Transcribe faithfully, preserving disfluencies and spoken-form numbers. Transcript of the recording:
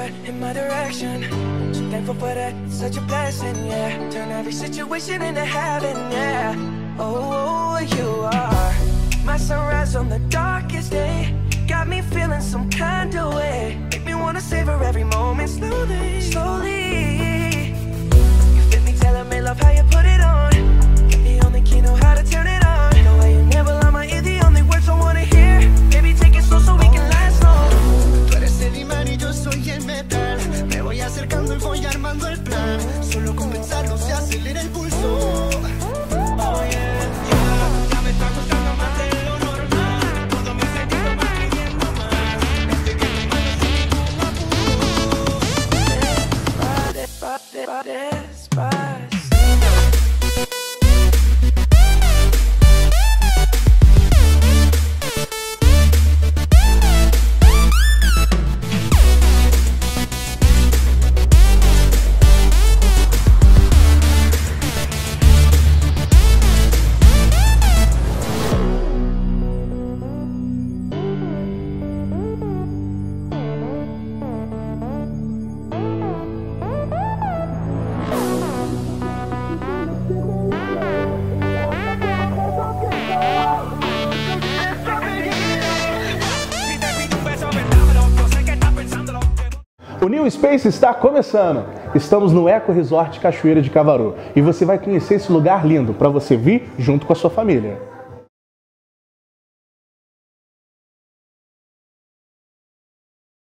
good in my direction. So thankful for that, it's such a blessing, yeah. Turn every situation into heaven, yeah. Oh, you are my sunrise on the darkest day. Got me feeling some kind of way. Make me wanna savor every moment slowly, slowly. You fit me, tailor-made, love how you put it on. Got the only key, know how to turn it on. The way you never lie my ear, the only words I wanna hear. Baby, take it slow so we can last long. Tú eres el imán y yo soy el metal. Me voy acercando y voy armando el plan. Solo con pensarlo se acelera el pulso. Oh yeah, yeah. Ya me está gustando más de lo normal. Todo mi sentido va pidiendo más. Desde que mi mano sin ningún apuro. Despacito, despacito. O New Space está começando. Estamos no Eco Resort Cachoeira de Cavarô e você vai conhecer esse lugar lindo para você vir junto com a sua família.